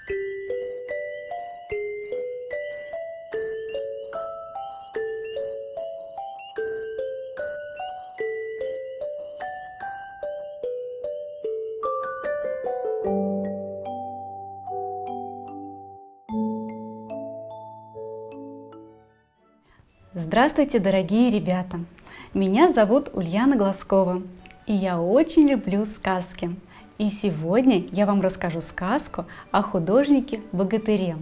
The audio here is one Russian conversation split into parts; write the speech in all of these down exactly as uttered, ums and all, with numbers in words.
Здравствуйте, дорогие ребята! Меня зовут Ульяна Глазкова, и я очень люблю сказки. И сегодня я вам расскажу сказку о художнике-богатыре.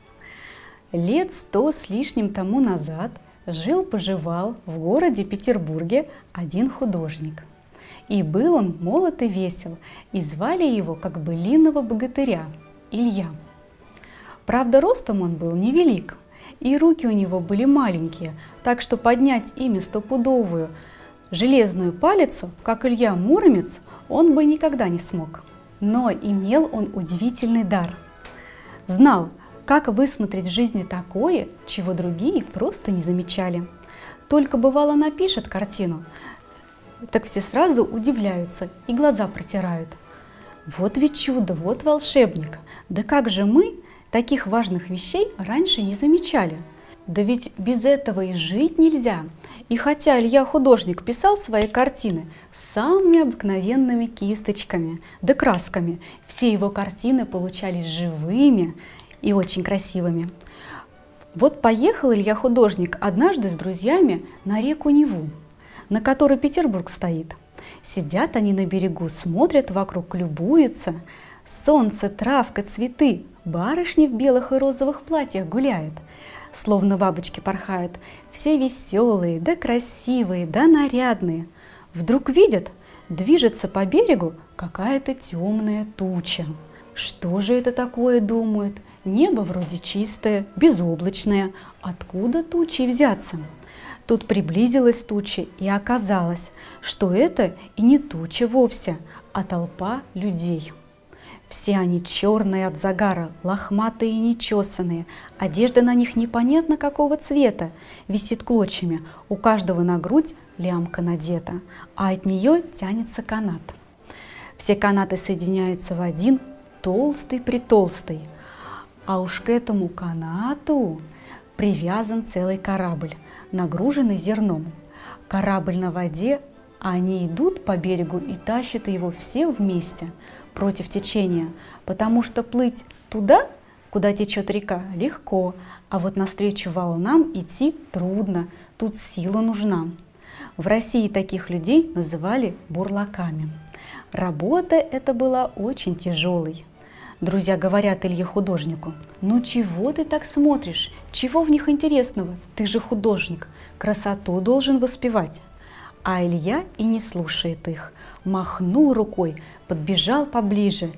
Лет сто с лишним тому назад жил-поживал в городе Петербурге один художник. И был он молод и весел, и звали его как былинного богатыря – Илья. Правда, ростом он был невелик, и руки у него были маленькие, так что поднять ими стопудовую железную палицу, как Илья Муромец, он бы никогда не смог. Но имел он удивительный дар. Знал, как высмотреть в жизни такое, чего другие просто не замечали. Только бывало напишет картину, так все сразу удивляются и глаза протирают. Вот ведь чудо, вот волшебник! Да как же мы таких важных вещей раньше не замечали? Да ведь без этого и жить нельзя. И хотя Илья художник писал свои картины самыми обыкновенными кисточками да красками, все его картины получались живыми и очень красивыми. Вот поехал Илья художник однажды с друзьями на реку Неву, на которой Петербург стоит. Сидят они на берегу, смотрят вокруг, любуются. Солнце, травка, цветы, барышни в белых и розовых платьях гуляют, словно бабочки порхают, все веселые, да красивые, да нарядные. Вдруг видят, движется по берегу какая-то темная туча. Что же это такое, думают? Небо вроде чистое, безоблачное. Откуда тучи взяться? Тут приблизилась туча, и оказалось, что это и не туча вовсе, а толпа людей. Все они черные от загара, лохматые и нечесанные, одежда на них непонятно какого цвета, висит клочьями, у каждого на грудь лямка надета, а от нее тянется канат. Все канаты соединяются в один толстый-притолстый, а уж к этому канату привязан целый корабль, нагруженный зерном. Корабль на воде, а они идут по берегу и тащат его все вместе против течения, потому что плыть туда, куда течет река, легко, а вот навстречу волнам идти трудно, тут сила нужна. В России таких людей называли бурлаками. Работа эта была очень тяжелой. Друзья говорят Илье художнику: «Ну чего ты так смотришь? Чего в них интересного? Ты же художник, красоту должен воспевать». А Илья и не слушает их, махнул рукой, подбежал поближе.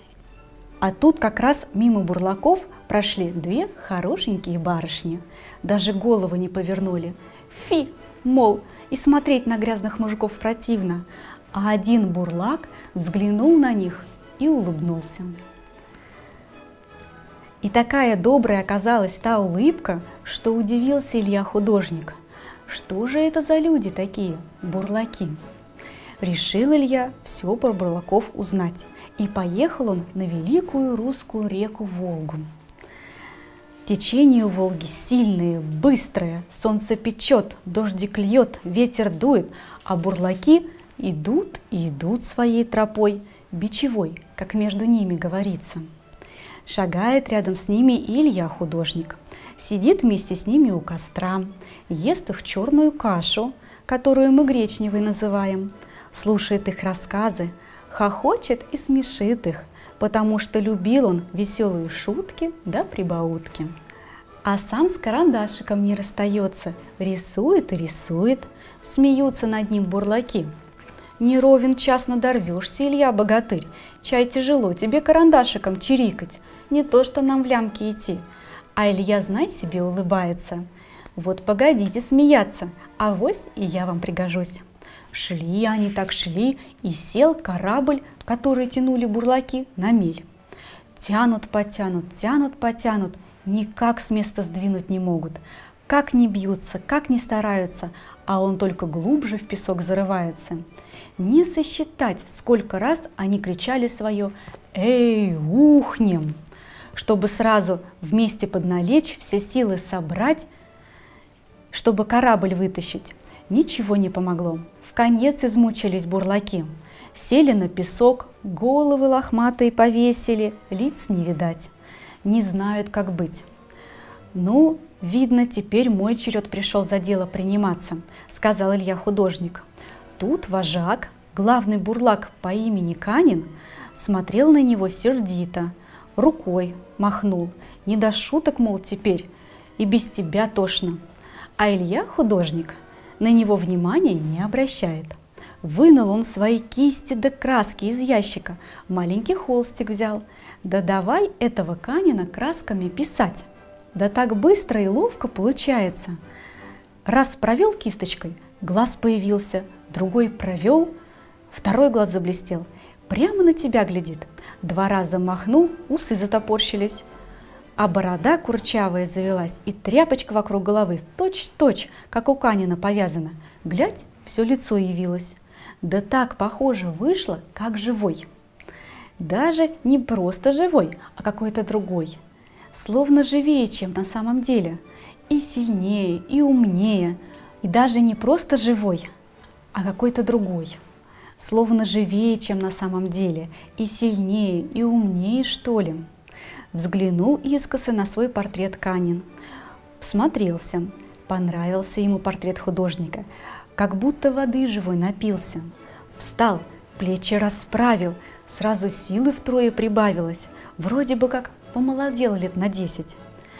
А тут как раз мимо бурлаков прошли две хорошенькие барышни. Даже голову не повернули. Фи, мол, и смотреть на грязных мужиков противно. А один бурлак взглянул на них и улыбнулся. И такая добрая оказалась та улыбка, что удивился Илья художник. Что же это за люди такие, бурлаки? Решил Илья все про бурлаков узнать, и поехал он на великую русскую реку Волгу. Течение у Волги сильное, быстрое, солнце печет, дождик льет, ветер дует, а бурлаки идут и идут своей тропой, бичевой, как между ними говорится. Шагает рядом с ними и Илья художник. Сидит вместе с ними у костра, ест их черную кашу, которую мы гречневой называем, слушает их рассказы, хохочет и смешит их, потому что любил он веселые шутки да прибаутки. А сам с карандашиком не расстается, рисует и рисует, смеются над ним бурлаки. Не ровен час надорвешься, Илья богатырь, чай тяжело тебе карандашиком чирикать, не то что нам в лямки идти. А Илья, знай себе, улыбается: вот погодите смеяться, авось и я вам пригожусь. Шли они так шли, и сел корабль, который тянули бурлаки, на мель. Тянут, потянут, тянут, потянут, никак с места сдвинуть не могут. Как ни бьются, как ни стараются, а он только глубже в песок зарывается. Не сосчитать, сколько раз они кричали свое «Эй, ухнем!». чтобы сразу вместе подналечь, все силы собрать, чтобы корабль вытащить. Ничего не помогло. Вконец измучились бурлаки. Сели на песок, головы лохматые повесили, лиц не видать. Не знают, как быть. Ну, видно, теперь мой черед пришел за дело приниматься, сказал Илья художник. Тут вожак, главный бурлак по имени Канин, смотрел на него сердито, рукой махнул. Не до шуток, мол, теперь, и без тебя тошно. А Илья художник на него внимания не обращает. Вынул он свои кисти да краски из ящика, маленький холстик взял. Да давай этого Канина красками писать. Да так быстро и ловко получается. Раз провел кисточкой, глаз появился, другой провел, второй глаз заблестел. Прямо на тебя глядит. Два раза махнул, усы затопорщились. А борода курчавая завелась, и тряпочка вокруг головы точь-точь, как у Канина повязана. Глядь, все лицо явилось. Да так похоже вышло, как живой. Даже не просто живой, а какой-то другой. Словно живее, чем на самом деле. И сильнее, и умнее. И даже не просто живой, а какой-то другой. Словно живее, чем на самом деле. И сильнее, и умнее, что ли. Взглянул искоса на свой портрет Канин. Всмотрелся. Понравился ему портрет художника. Как будто воды живой напился. Встал, плечи расправил. Сразу силы втрое прибавилось. Вроде бы как помолодел лет на десять.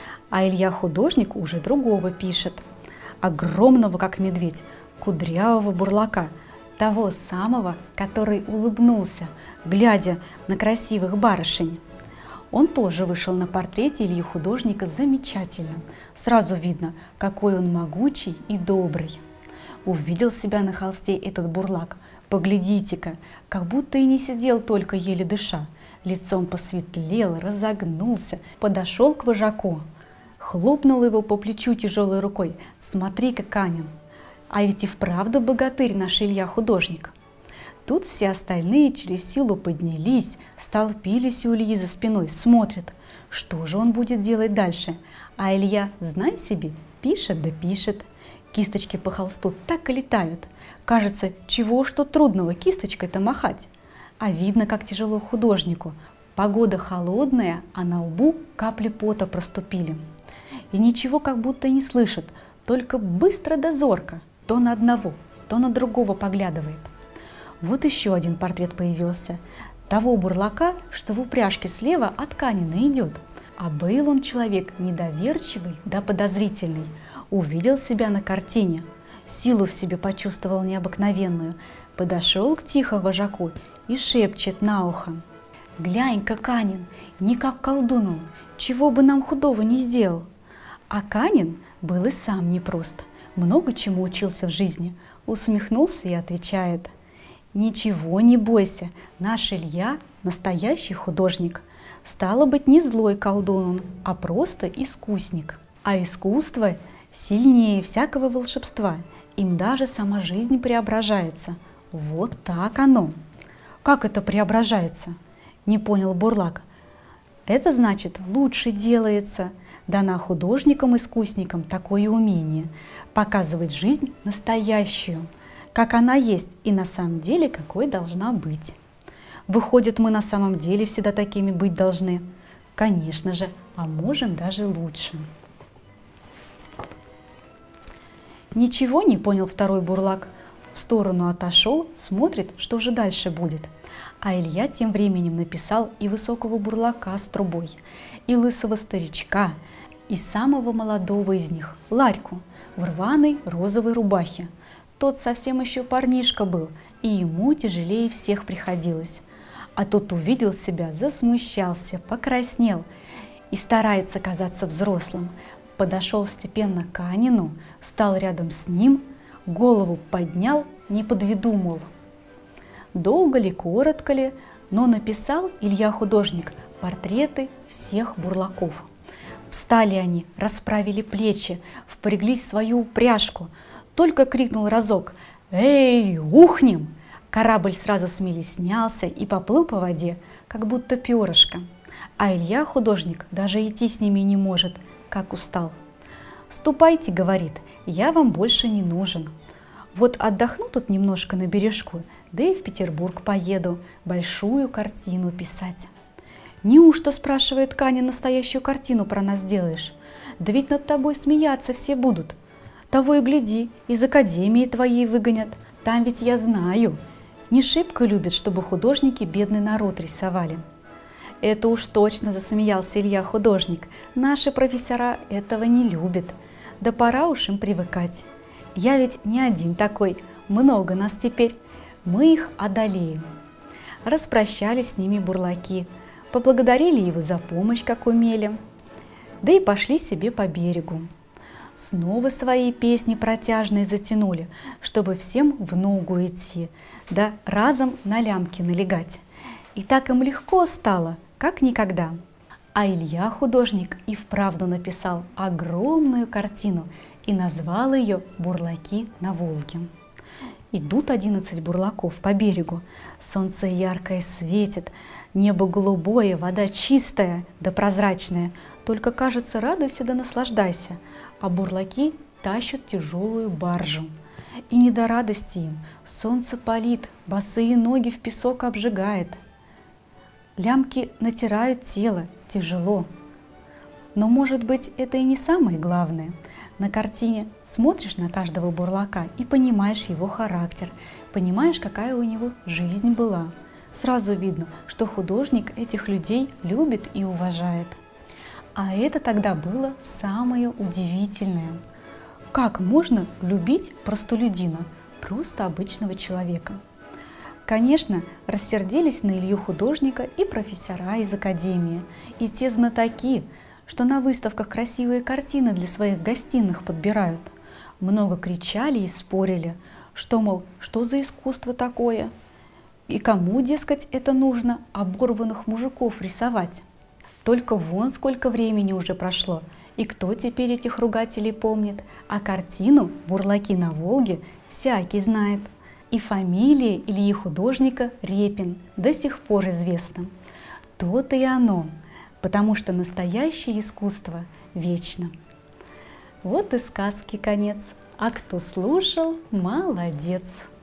А Илья художник уже другого пишет. Огромного, как медведь, кудрявого бурлака. Того самого, который улыбнулся, глядя на красивых барышень. Он тоже вышел на портрете Ильи художника замечательно. Сразу видно, какой он могучий и добрый. Увидел себя на холсте этот бурлак. Поглядите-ка, как будто и не сидел только еле дыша. Лицом посветлел, разогнулся, подошел к вожаку. Хлопнул его по плечу тяжелой рукой. Смотри-ка, Канин, а ведь и вправду богатырь наш Илья художник. Тут все остальные через силу поднялись, столпились у Ильи за спиной, смотрят, что же он будет делать дальше. А Илья, знай себе, пишет да пишет. Кисточки по холсту так и летают. Кажется, чего что трудного кисточкой-то махать. А видно, как тяжело художнику. Погода холодная, а на лбу капли пота проступили. И ничего как будто не слышит, только быстро да зорко, то на одного, то на другого поглядывает. Вот еще один портрет появился. Того бурлака, что в упряжке слева от Канина идет. А был он человек недоверчивый да подозрительный. Увидел себя на картине, силу в себе почувствовал необыкновенную, подошел к тихо вожаку и шепчет на ухо. «Глянь-ка, Канин, не как колдун он, чего бы нам худого не сделал». А Канин был и сам непрост, много чему учился в жизни, усмехнулся и отвечает. «Ничего не бойся, наш Илья настоящий художник. Стало быть, не злой колдун он, а просто искусник. А искусство сильнее всякого волшебства, им даже сама жизнь преображается. Вот так оно». «Как это преображается?» – не понял бурлак. «Это значит, лучше делается. Дана художникам-искусникам такое умение – показывать жизнь настоящую, как она есть и на самом деле какой должна быть. Выходит, мы на самом деле всегда такими быть должны. Конечно же, а можем даже лучше». Ничего не понял второй бурлак. В сторону отошел, смотрит, что же дальше будет. А Илья тем временем написал и высокого бурлака с трубой, и лысого старичка, и самого молодого из них, Ларьку, в рваной розовой рубахе. Тот совсем еще парнишка был, и ему тяжелее всех приходилось. А тот увидел себя, засмущался, покраснел и старается казаться взрослым. Подошел степенно к Канину, стал рядом с ним, голову поднял, не подведу, мол. Долго ли, коротко ли, но написал Илья художник портреты всех бурлаков. Встали они, расправили плечи, впряглись в свою упряжку. Только крикнул разок: «Эй, ухнем!» Корабль сразу с мели снялся и поплыл по воде, как будто перышко. а Илья, художник, даже идти с ними не может, как устал. «Ступайте, — говорит, — я вам больше не нужен. Вот отдохну тут немножко на бережку, да и в Петербург поеду большую картину писать». «Неужто, — спрашивает Каня, — настоящую картину про нас делаешь? Да ведь над тобой смеяться все будут. Того и гляди, из академии твоей выгонят. Там ведь я знаю, не шибко любят, чтобы художники бедный народ рисовали». «Это уж точно, — засмеялся Илья, художник, — наши профессора этого не любят. Да пора уж им привыкать. Я ведь не один такой, много нас теперь, мы их одолеем». Распрощались с ними бурлаки, поблагодарили его за помощь, как умели, да и пошли себе по берегу. Снова свои песни протяжные затянули, чтобы всем в ногу идти, да разом на лямки налегать. И так им легко стало, как никогда. А Илья, художник, и вправду написал огромную картину и назвал ее «Бурлаки на Волге». Идут одиннадцать бурлаков по берегу, солнце яркое светит, небо голубое, вода чистая да прозрачная, только, кажется, радуйся да наслаждайся, а бурлаки тащат тяжелую баржу. И не до радости им, солнце палит, босые ноги в песок обжигает. Лямки натирают тело, тяжело. Но, может быть, это и не самое главное. На картине смотришь на каждого бурлака и понимаешь его характер, понимаешь, какая у него жизнь была. Сразу видно, что художник этих людей любит и уважает. А это тогда было самое удивительное. Как можно любить простолюдина, просто обычного человека? Конечно, рассердились на Илью художника и профессора из академии, и те знатоки, что на выставках красивые картины для своих гостиных подбирают. Много кричали и спорили, что, мол, что за искусство такое? И кому, дескать, это нужно оборванных мужиков рисовать? Только вон сколько времени уже прошло, и кто теперь этих ругателей помнит? А картину «Бурлаки на Волге» всякий знает. И фамилия Ильи художника Репин до сих пор известна. То-то и оно, потому что настоящее искусство вечно. Вот и сказки конец, а кто слушал, молодец.